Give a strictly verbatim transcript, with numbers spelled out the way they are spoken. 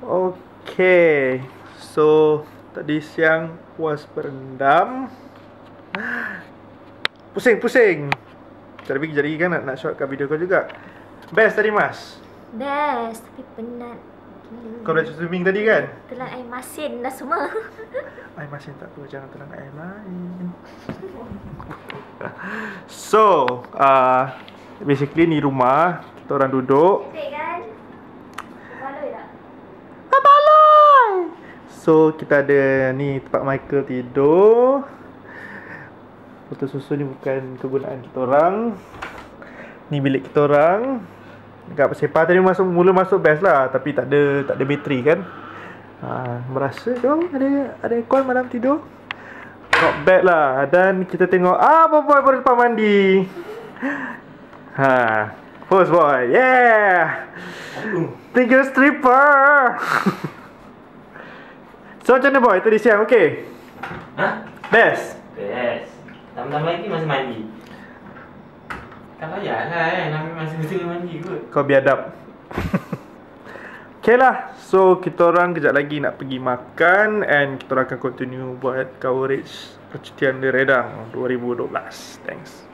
Okay, so tadi siang puas berendam. Pusing-pusing. Tapi kejap lagi kan nak, nak shot kat video kau juga. Best tadi mas? Best, tapi penat gila. Kau dah swimming tadi kan? Telan air masin dah semua. Air masin tak apa, jangan telan air lain. So, uh, basically ni rumah. Kita orang duduk. Cantik kan? Baloi tak? Baloi! So, kita ada ni tempat Michael tidur. Botol susu ni bukan kegunaan kita orang. Ni bilik kita orang. Dekat Sepah tadi masuk, mula masuk best lah. Tapi tak ada tak ada bateri kan. Ha, merasa tu ada ada aircon malam tidur. Not bad lah. Dan kita tengok ah boy baru lepas mandi. Ha, first boy. Yeah. Tiga stripper. So macam mana boy tadi siang? Okay? Hah? Best. Best. Tambah-tambah lagi masih mandi. Tak payah lah kan, Nabi masih mesti mandi kot. Kau biadab. Okay lah. So kita orang kejap lagi nak pergi makan. And kita orang akan continue buat coverage percutian di Redang dua ribu dua belas. Thanks.